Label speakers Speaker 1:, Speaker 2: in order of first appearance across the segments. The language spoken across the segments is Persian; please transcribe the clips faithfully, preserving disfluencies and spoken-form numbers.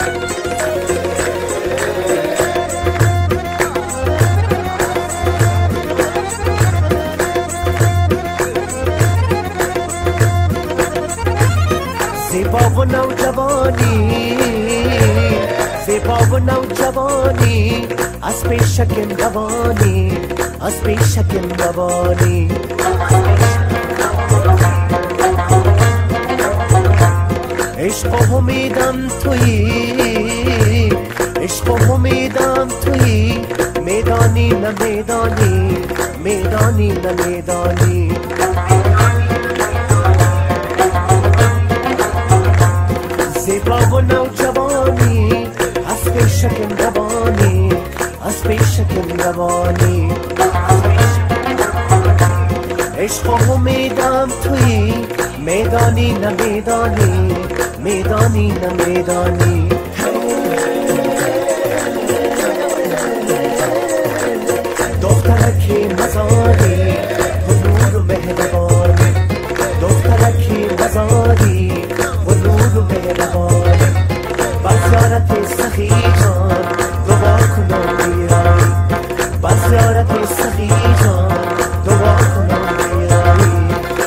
Speaker 1: زیبا و نوجوانی زیبا و نوجوانی از پیشکم روانی از پیشکم روانی عشق و امیدم تویی عشق و امیدم تویی میدانی نه میدانی میدانی نه میدانی زیبا و نوجوانی از پیشکم روانی از پیشکم روانی عشق و امیدم تویی میدانی نه میدانی میدانی نه میدانی دخترکی مزاری و نور و مهربانی دخترکی مزاری و نور و مهربانی بزیارت سخی جان دعا کنم بیایی بزیارت سخی جان دعا کنم بیایی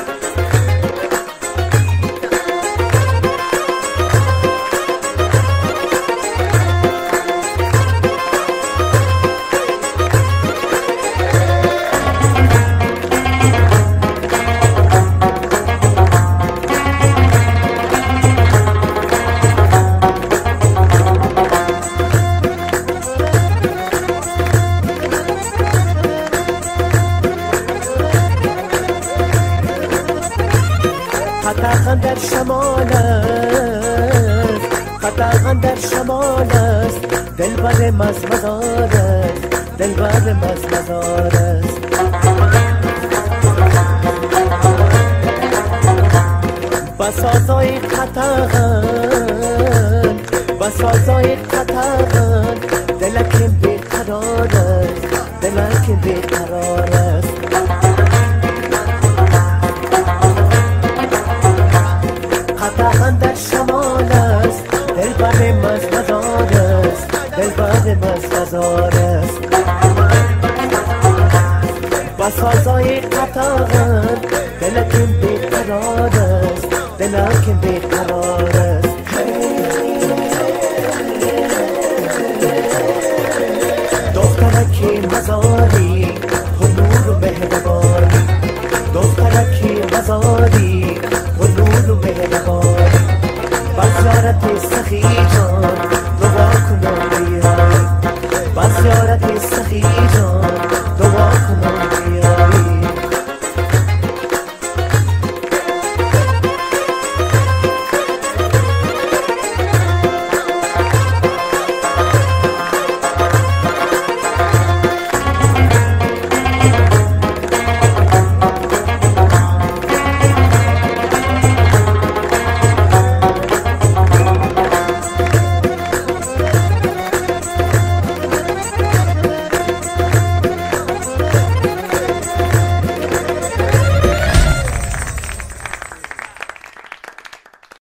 Speaker 1: قطعا در شمال است قطعا در شمال است دلبر مزمزار است دلبر مزمزار است بسازای قطعا بسازای قطعا دلکم بیقرار است دلکم بیقرار است قطعا در شمال است دلبر مزمزار است دلبر مزمزار است بسازای قطعا دلکم بیقرار است دلکم بیقرار